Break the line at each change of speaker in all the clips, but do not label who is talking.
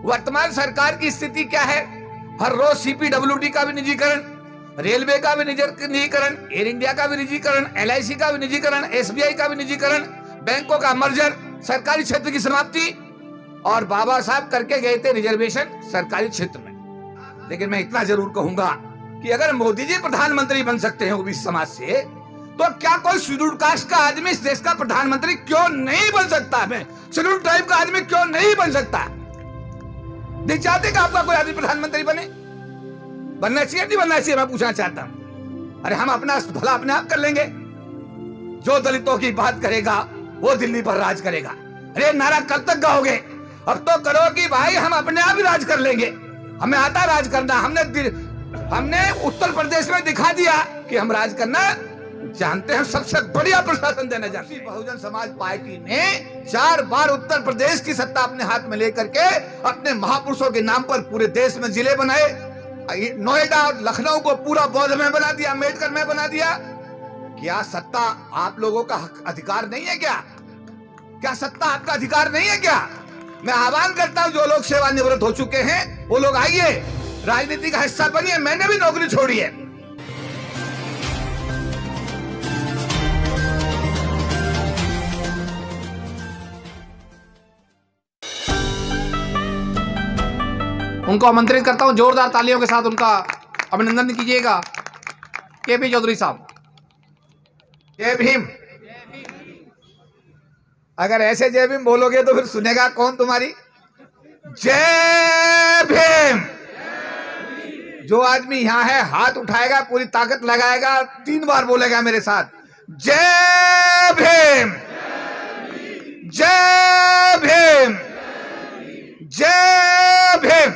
वर्तमान सरकार की स्थिति क्या है? हर रोज सीपीडब्ल्यूडी का भी निजीकरण, रेलवे का भी निजीकरण, एयर इंडिया का भी निजीकरण, LIC का भी निजीकरण, SBI का भी निजीकरण, बैंकों का मर्जर, सरकारी क्षेत्र की समाप्ति, और बाबा साहब करके गए थे रिजर्वेशन सरकारी क्षेत्र में। लेकिन मैं इतना जरूर कहूंगा कि अगर मोदी जी प्रधानमंत्री बन सकते हैं ओबीसी समाज से, तो क्या कोई शेड्यूल्ड कास्ट का आदमी इस देश का प्रधानमंत्री क्यों नहीं बन सकता? मैं शेड्यूल्ड ट्राइब का आदमी क्यों नहीं बन सकता? नहीं चाहते कि आपका कोई आदमी प्रधानमंत्री बने? बनना चाहिए नहीं बनना चाहिए, मैं पूछना चाहता हूं। अरे हम अपना भला अपने आप कर लेंगे। जो दलितों की बात करेगा वो दिल्ली पर राज करेगा। अरे नारा कब तक गाओगे? अब तो करो कि भाई हम अपने आप ही राज कर लेंगे, हमें आता राज करना। हमने उत्तर प्रदेश में दिखा दिया कि हम राज करना जानते हैं, सबसे बढ़िया प्रशासन देना जानते हैं। बहुजन समाज पार्टी ने 4 बार उत्तर प्रदेश की सत्ता अपने हाथ में लेकर के अपने महापुरुषों के नाम पर पूरे देश में जिले बनाए। नोएडा और लखनऊ को पूरा बौद्ध में बना दिया, अम्बेडकर में बना दिया। क्या सत्ता आप लोगों का अधिकार नहीं है क्या? क्या सत्ता आपका अधिकार नहीं है क्या? मैं आह्वान करता हूं, जो लोग सेवानिवृत्त हो चुके हैं वो लोग आइए, राजनीति का हिस्सा बनिए। मैंने भी नौकरी छोड़ी है।
उनको आमंत्रित करता हूं, जोरदार तालियों के साथ उनका अभिनंदन कीजिएगा। KP चौधरी साहब।
जय भीम। अगर ऐसे जय भीम बोलोगे तो फिर सुनेगा कौन तुम्हारी? जय भीम। जो आदमी यहां है हाथ उठाएगा, पूरी ताकत लगाएगा, 3 बार बोलेगा मेरे साथ, जय भीम, जय भीम, जय Bhim.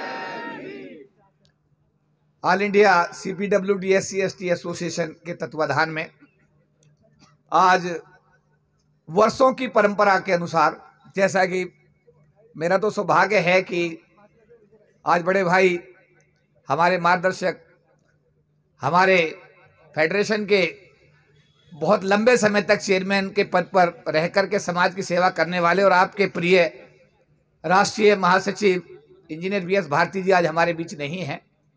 All India CPWD SC/ST association के तत्वाधान में आज वर्षों की परंपरा के अनुसार, जैसा कि मेरा तो सौभाग्य है कि आज बड़े भाई हमारे मार्गदर्शक, हमारे फेडरेशन के बहुत लंबे समय तक चेयरमैन के पद पर रह करके समाज की सेवा करने वाले और आपके प्रिय राष्ट्रीय महासचिव इंजीनियर VS भारती जी आज हमारे बीच नहीं हैं।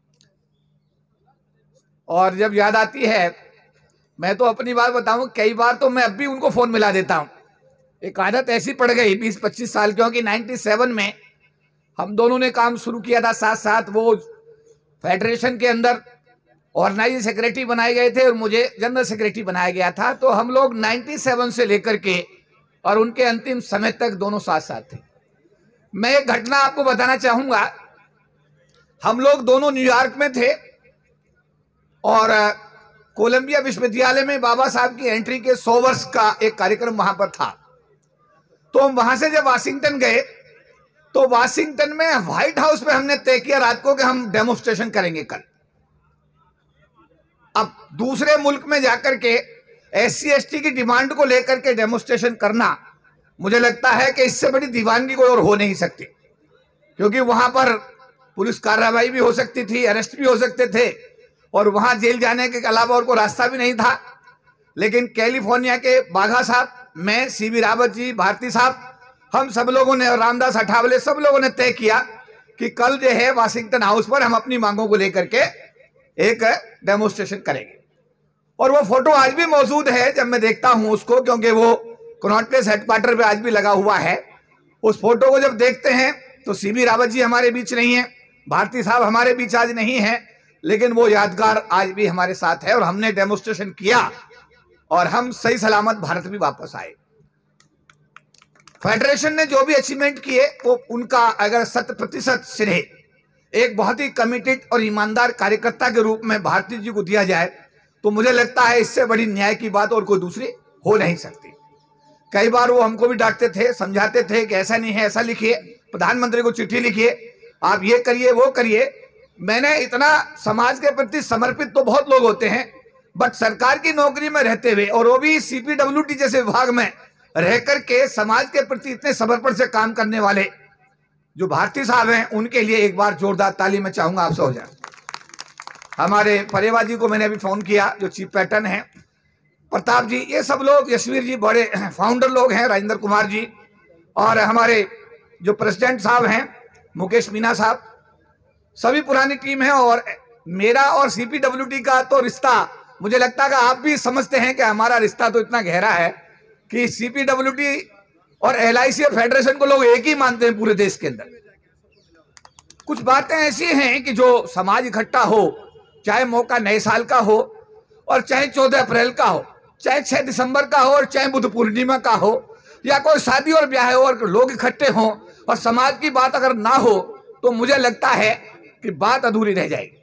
और जब याद आती है, मैं तो अपनी बात बताऊं, कई बार तो मैं अब भी उनको फोन मिला देता हूं। एक आदत ऐसी पड़ गई 20-25 साल, क्योंकि 97 में हम दोनों ने काम शुरू किया था साथ साथ। वो फेडरेशन के अंदर ऑर्गेनाइजिंग सेक्रेटरी बनाए गए थे और मुझे जनरल सेक्रेटरी बनाया गया था। तो हम लोग 97 से लेकर के और उनके अंतिम समय तक दोनों साथ साथ थे। मैं एक घटना आपको बताना चाहूंगा। हम लोग दोनों न्यूयॉर्क में थे और कोलंबिया विश्वविद्यालय में बाबा साहब की एंट्री के 100 वर्ष का एक कार्यक्रम वहां पर था। तो हम वहां से जब वाशिंगटन गए, तो वाशिंगटन में व्हाइट हाउस में हमने तय किया रात को कि हम डेमोन्स्ट्रेशन करेंगे कल। अब दूसरे मुल्क में जाकर के SC/ST की डिमांड को लेकर के डेमोन्स्ट्रेशन करना, मुझे लगता है कि इससे बड़ी दीवानगी कोई और हो नहीं सकती, क्योंकि वहां पर पुलिस कार्रवाई भी हो सकती थी, अरेस्ट भी हो सकते थे और वहां जेल जाने के अलावा और कोई रास्ता भी नहीं था। लेकिन कैलिफोर्निया के बाघा साहब, मैं, CB रावत जी, भारती साहब, हम सब लोगों ने, रामदास अठावले, सब लोगों ने तय किया कि कल जो है वाशिंगटन हाउस पर हम अपनी मांगों को लेकर के एक डेमोन्स्ट्रेशन करेंगे। और वो फोटो आज भी मौजूद है जब मैं देखता हूं उसको, क्योंकि वो कनॉट प्लेस हेडक्वार्टर पे आज भी लगा हुआ है। उस फोटो को जब देखते हैं तो CB रावत जी हमारे बीच नहीं है, भारती साहब हमारे बीच आज नहीं है, लेकिन वो यादगार आज भी हमारे साथ है। और हमने डेमोन्स्ट्रेशन किया और हम सही सलामत भारत भी वापस आए। फेडरेशन ने जो भी अचीवमेंट किए वो उनका अगर 100% श्रेय एक बहुत ही कमिटेड और ईमानदार कार्यकर्ता के रूप में भारती जी को दिया जाए, तो मुझे लगता है इससे बड़ी न्याय की बात और कोई दूसरी हो नहीं सकती। कई बार वो हमको भी डांटते थे, समझाते थे कि ऐसा नहीं है, ऐसा लिखिए, प्रधानमंत्री को चिट्ठी लिखिए, आप ये करिए वो करिए। मैंने इतना समाज के प्रति समर्पित तो बहुत लोग होते हैं, बट सरकार की नौकरी में रहते हुए और वो भी CPWD जैसे विभाग में रह करके समाज के प्रति इतने समर्पण से काम करने वाले जो भारती साहब हैं, उनके लिए एक बार जोरदार ताली मैं चाहूंगा आपसे हो जाए। हमारे परेवा जी को मैंने अभी फोन किया, जो चीफ पैटर्न है, प्रताप जी, ये सब लोग, यशवीर जी बड़े फाउंडर लोग हैं, राजेंद्र कुमार जी, और हमारे जो प्रेसिडेंट साहब हैं मुकेश मीना साहब, सभी पुरानी टीम है। और मेरा और सीपीडब्ल्यूडी का तो रिश्ता, मुझे लगता है कि आप भी समझते हैं कि हमारा रिश्ता तो इतना गहरा है कि सीपीडब्ल्यूडी और एलआईसी और फेडरेशन को लोग एक ही मानते हैं पूरे देश के अंदर। कुछ बातें ऐसी हैं कि जो समाज इकट्ठा हो, चाहे मौका नए साल का हो और चाहे 14 अप्रैल का हो, चाहे 6 दिसंबर का हो और चाहे बुद्ध पूर्णिमा का हो, या कोई शादी और ब्याह हो और लोग इकट्ठे हों और समाज की बात अगर ना हो तो मुझे लगता है कि बात अधूरी रह जाएगी।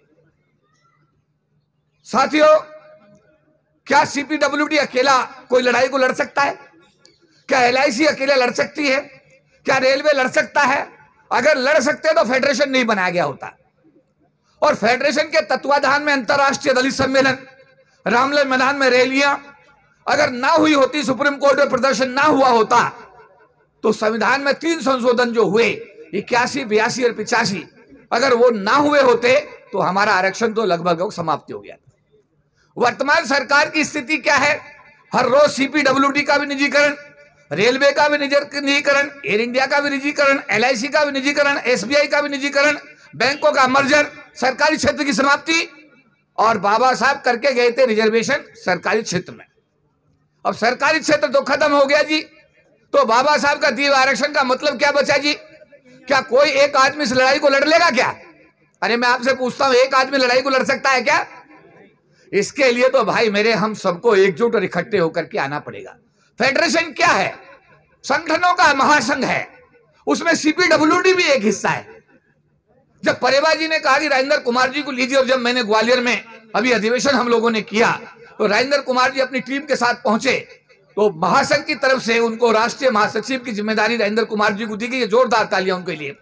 साथियों, क्या सीपीडब्ल्यूडी अकेला कोई लड़ाई को लड़ सकता है? क्या एलआईसी अकेले लड़ सकती है? क्या रेलवे लड़ सकता है? अगर लड़ सकते तो फेडरेशन नहीं बनाया गया होता। और फेडरेशन के तत्वाधान में अंतर्राष्ट्रीय दलित सम्मेलन, रामलीला मैदान में रैलियां अगर ना हुई होती, सुप्रीम कोर्ट में प्रदर्शन ना हुआ होता, तो संविधान में 3 संशोधन जो हुए 81, 82 और 85, अगर वो ना हुए होते तो हमारा आरक्षण तो लगभग समाप्त हो गया। वर्तमान सरकार की स्थिति क्या है? हर रोज सीपीडब्ल्यूडी का भी निजीकरण, रेलवे का भी निजीकरण, एयर इंडिया का भी निजीकरण, एलआईसी का भी निजीकरण, एसबीआई का भी निजीकरण, बैंकों का मर्जर, सरकारी क्षेत्र की समाप्ति, और बाबा साहब करके गए थे रिजर्वेशन सरकारी क्षेत्र में। अब सरकारी क्षेत्र तो खत्म हो गया जी, तो बाबा साहब का दिए आरक्षण का मतलब क्या बचा जी? क्या कोई एक आदमी इस लड़ाई को लड़ लेगा क्या? अरे मैं आपसे पूछता हूं, एक आदमी लड़ाई को लड़ सकता है क्या? इसके लिए तो भाई मेरे हम सबको एकजुट और इकट्ठे होकर के आना पड़ेगा। फेडरेशन क्या है? संगठनों का महासंघ है, उसमें सीपीडब्ल्यूडी भी एक हिस्सा है। जब परेवा जी ने कहा कि राजेंद्र कुमार जी को लीजिए, और जब मैंने ग्वालियर में अभी अधिवेशन हम लोगों ने किया तो राजेंद्र कुमार जी अपनी टीम के साथ पहुंचे, तो महासंघ की तरफ से उनको राष्ट्रीय महासचिव की जिम्मेदारी राजेंद्र कुमार जी को दी गई। जोरदार तालियां उनके लिए।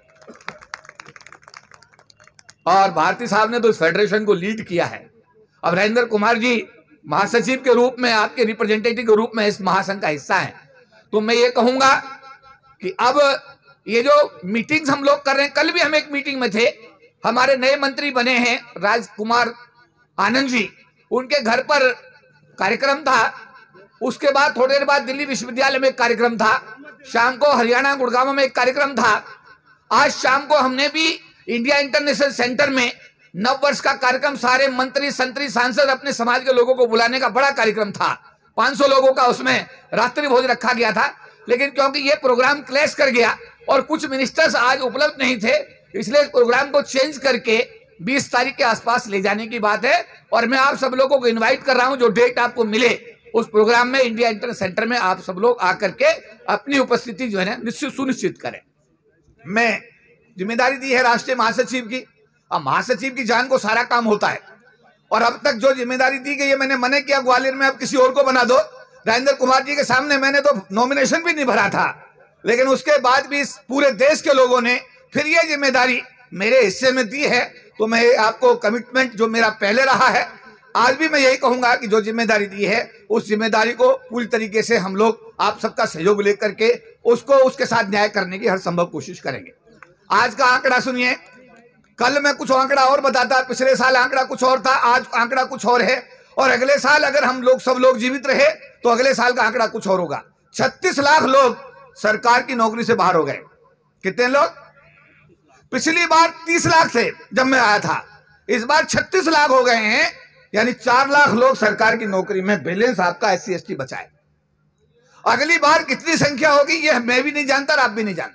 और भारती साहब ने तो इस फेडरेशन को लीड किया है। अब राजेंद्र कुमार जी महासचिव के रूप में, आपके रिप्रेजेंटेटिव के रूप में इस महासंघ का हिस्सा है। तो मैं ये कहूंगा कि अब ये जो मीटिंग्स हम लोग कर रहे हैं, कल भी हम एक मीटिंग में थे, हमारे नए मंत्री बने हैं राजकुमार आनंद जी, उनके घर पर कार्यक्रम था। उसके बाद थोड़ी देर बाद दिल्ली विश्वविद्यालय में एक कार्यक्रम था, शाम को हरियाणा गुड़गांव में एक कार्यक्रम था। आज शाम को हमने भी इंडिया इंटरनेशनल सेंटर में नव वर्ष का कार्यक्रम, सारे मंत्री संतरी सांसद अपने समाज के लोगों को बुलाने का बड़ा कार्यक्रम था। 500 लोगों का उसमें रात्रि भोज रखा गया था, लेकिन क्योंकि ये प्रोग्राम क्लैश कर गया और कुछ मिनिस्टर्स आज उपलब्ध नहीं थे, इसलिए प्रोग्राम को चेंज करके 20 तारीख के आसपास ले जाने की बात है। और मैं आप सब लोगों को इनवाइट कर रहा हूं, जो डेट आपको मिले उस प्रोग्राम में इंडिया इंटरनेशनल सेंटर में आप सब लोग आकर के अपनी उपस्थिति जो है ना निश्चित सुनिश्चित करें। मैं जिम्मेदारी दी है राष्ट्रीय महासचिव की। अब महासचिव की जान को सारा काम होता है, और अब तक जो जिम्मेदारी दी गई है, मैंने मना किया ग्वालियर में अब किसी और को बना दो। राजेंद्र कुमार जी के सामने मैंने तो नॉमिनेशन भी नहीं भरा था, लेकिन उसके बाद भी इस पूरे देश के लोगों ने फिर ये जिम्मेदारी मेरे हिस्से में दी है। तो मैं आपको कमिटमेंट जो मेरा पहले रहा है, आज भी मैं यही कहूंगा कि जो जिम्मेदारी दी है उस जिम्मेदारी को पूरी तरीके से हम लोग आप सबका सहयोग लेकर के उसको उसके साथ न्याय करने की हर संभव कोशिश करेंगे। आज का आंकड़ा सुनिए, कल मैं कुछ आंकड़ा और बताता, पिछले साल आंकड़ा कुछ और था, आज आंकड़ा कुछ और है, और अगले साल अगर हम लोग सब लोग जीवित रहे तो अगले साल का आंकड़ा कुछ और होगा। 36 लाख लोग सरकार की नौकरी से बाहर हो गए। कितने लोग? पिछली बार 30 लाख थे जब मैं आया था, इस बार 36 लाख हो गए हैं, यानी 4 लाख लोग सरकार की नौकरी में। बैलेंस आपका SC ST बचा है। अगली बार कितनी संख्या होगी ये मैं भी नहीं जानता और आप भी नहीं जानते।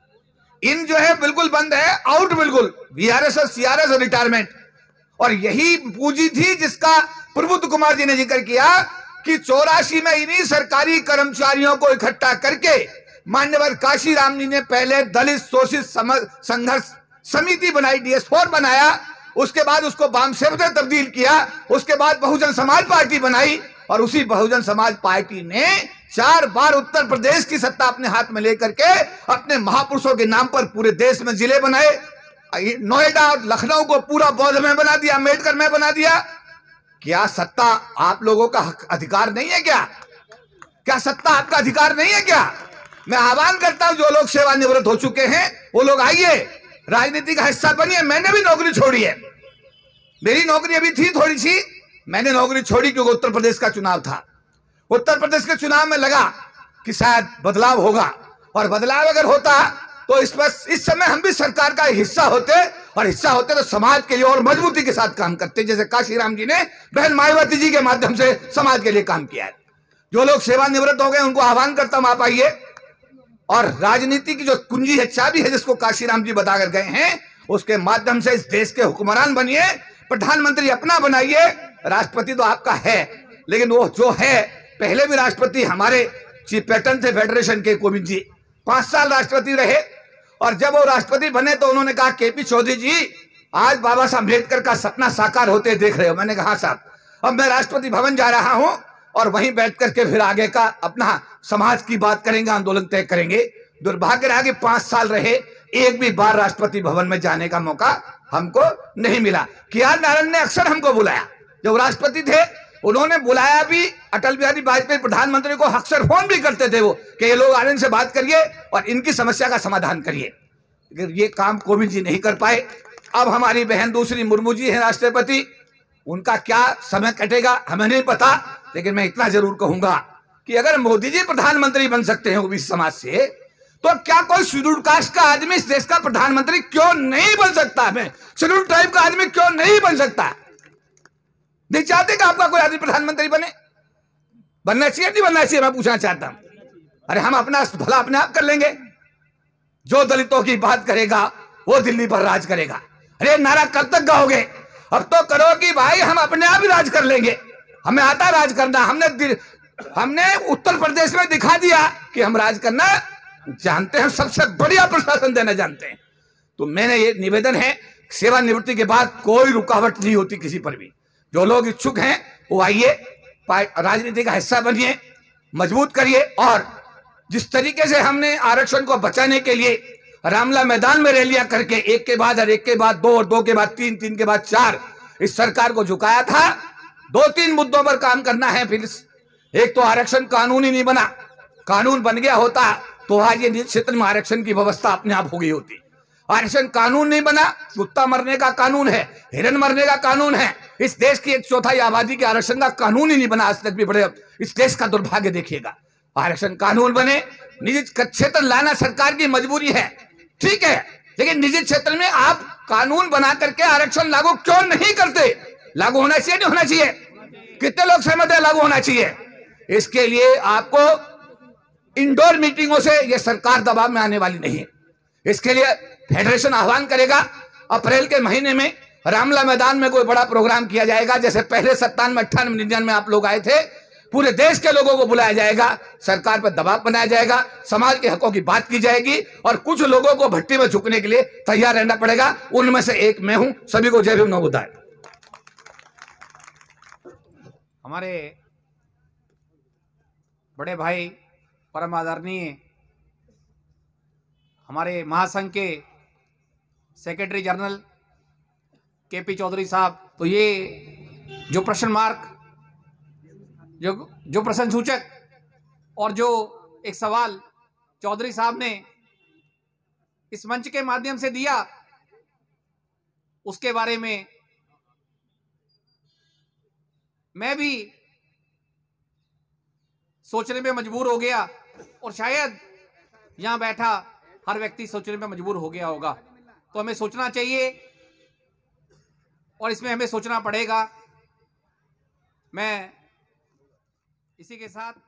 इन जो है बिल्कुल बंद है, आउट बिल्कुल, VRS और CRS रिटायरमेंट। और यही पूंजी थी जिसका प्रबुद्ध कुमार जी ने जिक्र किया कि 84 में इन्हीं सरकारी कर्मचारियों को इकट्ठा करके मान्यवर काशीराम जी ने पहले दलित शोषित संघर्ष समिति बनाई, DS4 बनाया, उसके बाद उसको वामसेवक ने तब्दील किया, उसके बाद बहुजन समाज पार्टी बनाई, और उसी बहुजन समाज पार्टी ने 4 बार उत्तर प्रदेश की सत्ता अपने हाथ में लेकर के अपने महापुरुषों के नाम पर पूरे देश में जिले बनाए। नोएडा और लखनऊ को पूरा बौद्ध में बना दिया, अम्बेडकर में बना दिया। क्या सत्ता आप लोगों का अधिकार नहीं है क्या? क्या सत्ता आपका अधिकार नहीं है क्या? मैं आह्वान करता हूं जो लोग सेवानिवृत्त हो चुके हैं वो लोग आइए, राजनीति का हिस्सा बनिए। मैंने भी नौकरी छोड़ी है, मेरी नौकरी अभी थी थोड़ी सी, मैंने नौकरी छोड़ी क्योंकि उत्तर प्रदेश का चुनाव था। उत्तर प्रदेश के चुनाव में लगा कि शायद बदलाव होगा, और बदलाव अगर होता तो इस समय हम भी सरकार का हिस्सा होते, और हिस्सा होते तो समाज के लिए और मजबूती के साथ काम करते, जैसे काशीराम जी ने बहन मायावती जी के माध्यम से समाज के लिए काम किया है। जो लोग सेवानिवृत्त हो गए उनको आह्वान करता हूं, आप आइए, और राजनीति की जो कुंजी है, चाबी है, जिसको काशीराम जी बताकर गए हैं, उसके माध्यम से इस देश के हुक्मरान बनिए, प्रधानमंत्री अपना बनाइए। राष्ट्रपति तो आपका है, लेकिन वो जो है, पहले भी राष्ट्रपति हमारे चीफ पैटर्न थे फेडरेशन के, कोविंद जी 5 साल राष्ट्रपति रहे, और जब वो राष्ट्रपति बने तो उन्होंने कहा, केपी चौधरी जी आज बाबा साहब अम्बेडकर का सपना साकार होते देख रहे हो? मैंने कहा साहब, अब मैं राष्ट्रपति भवन जा रहा हूं और वहीं बैठ करके फिर आगे का अपना समाज की बात करेंगे, आंदोलन तय करेंगे। दुर्भाग्य रहा कि 5 साल रहे, एक भी बार राष्ट्रपति भवन में जाने का मौका हमको नहीं मिला। KR नारायण ने अक्सर हमको बुलाया, जब राष्ट्रपति थे उन्होंने बुलाया भी। अटल बिहारी वाजपेयी प्रधानमंत्री को अक्सर फोन भी करते थे वो, कि ये लोग आनंद से बात करिए और इनकी समस्या का समाधान करिए, लेकिन ये काम कोविंद जी नहीं कर पाए। अब हमारी बहन दूसरी मुर्मू जी है राष्ट्रपति, उनका क्या समय कटेगा हमें नहीं पता, लेकिन मैं इतना जरूर कहूंगा कि अगर मोदी जी प्रधानमंत्री बन सकते हैं ओबीसी समाज से, तो क्या कोई शेड्यूल कास्ट का आदमी इस देश का प्रधानमंत्री क्यों नहीं बन सकता? मैं शेड्यूल ट्राइब का आदमी क्यों नहीं बन सकता? नहीं चाहते कि आपका कोई आदमी प्रधानमंत्री बने? बनना चाहिए नहीं बनना चाहिए, मैं पूछना चाहता हूं। अरे हम अपना भला अपने आप कर लेंगे। जो दलितों की बात करेगा वो दिल्ली पर राज करेगा। अरे नारा कब तक गाओगे? अब तो करो कि भाई हम अपने आप ही राज कर लेंगे, हमें आता राज करना। हमने उत्तर प्रदेश में दिखा दिया कि हम राज करना जानते हैं, सबसे बढ़िया प्रशासन देना जानते हैं। तो मैंने ये निवेदन है, सेवानिवृत्ति के बाद कोई रुकावट नहीं होती किसी पर भी। जो लोग इच्छुक हैं वो आइए, राजनीति का हिस्सा बनिए, मजबूत करिए। और जिस तरीके से हमने आरक्षण को बचाने के लिए रामला मैदान में रैलियां करके एक के बाद 2 और 2 के बाद 3, 3 के बाद 4 इस सरकार को झुकाया था, 2-3 मुद्दों पर काम करना है। फिर एक तो आरक्षण कानून ही नहीं बना, कानून बन गया होता तो आज ये निजी क्षेत्र में आरक्षण की व्यवस्था अपने आप हो गई होती। आरक्षण कानून नहीं बना, कुत्ता मरने का कानून है, हिरन मरने का कानून है। इस देश की 1/4 आबादी के आरक्षण का कानून ही नहीं बना आज तक भी। बड़े इस देश का दुर्भाग्य देखिएगा। आरक्षण कानून बने, निजी क्षेत्र लाना सरकार की मजबूरी है, ठीक है, लेकिन निजी क्षेत्र में आप कानून बना करके आरक्षण लागू क्यों नहीं करते? लागू होना चाहिए नहीं होना चाहिए? कितने लोग सहमत है लागू होना चाहिए? इसके लिए आपको इंडोर मीटिंगों से यह सरकार दबाव में आने वाली नहीं है। इसके लिए फेडरेशन आह्वान करेगा, अप्रैल के महीने में रामला मैदान में कोई बड़ा प्रोग्राम किया जाएगा, जैसे पहले 97, 98, 99 में आप लोग आए थे। पूरे देश के लोगों को बुलाया जाएगा, सरकार पर दबाव बनाया जाएगा, समाज के हकों की बात की जाएगी, और कुछ लोगों को भट्टी में झुकने के लिए तैयार रहना पड़ेगा। उनमें से एक मैं हूं। सभी को जय भीम, नमो बुद्धाय।
हमारे बड़े भाई परम आदरणीय हमारे महासंघ के सेक्रेटरी जनरल केपी चौधरी साहब, तो ये जो प्रश्न मार्क, जो प्रश्न सूचक और जो एक सवाल चौधरी साहब ने इस मंच के माध्यम से दिया, उसके बारे में मैं भी सोचने में मजबूर हो गया, और शायद यहां बैठा हर व्यक्ति सोचने में मजबूर हो गया होगा। तो हमें सोचना चाहिए और इसमें हमें सोचना पड़ेगा। मैं इसी के साथ